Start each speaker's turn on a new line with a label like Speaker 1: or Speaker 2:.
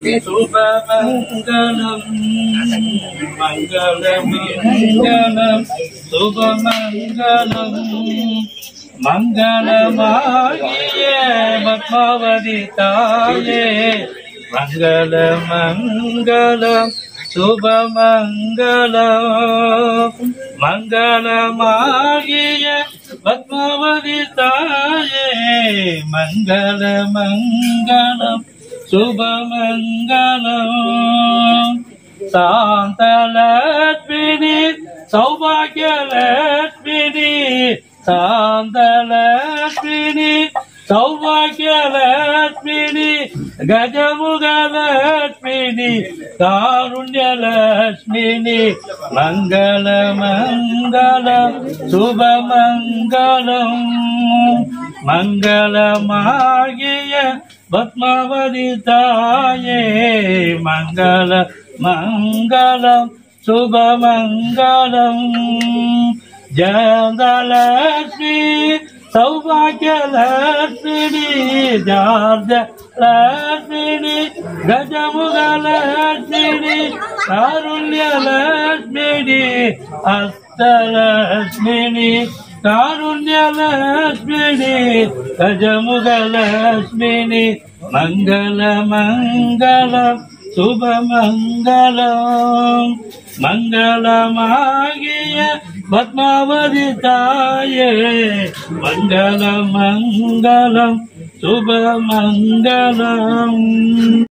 Speaker 1: சுபமங்கலம் மங்களமங்கலம் சுபமங்கலம் மங்களமாகிய பத்மாவதி தாயே மங்களமங்கலம் சுபமங்கலம் மங்களமாகிய பத்மாவதி தாயே மங்களமங்கலம் சுபமங்கலம் சாந்தலட்சுமி சௌபாகியலட்சுமி சாந்தலட்சுமி சௌபாகியலட்சுமி கஜமுகலட்சுமி காருண்யலட்சுமி மங்களமங்கலம் சுபமங்கலம் மங்களமாகிய பத்மாவதி தாயே மங்களம் சுபமங்கலம் ஜயலட்சுமி சௌபாகியலட்சுமி ஜார்ஜலட்சுமி கஜமுகலட்சுமி காருண்யலட்சுமி அஷ்டலட்சுமி காருண்யலட்சுமி கஜமுகலட்சுமி மங்களமங்கலம் சுபமங்கலம் மங்களமாகிய பத்மாவதி தாயே மங்களமங்கலம் சுபமங்கலம்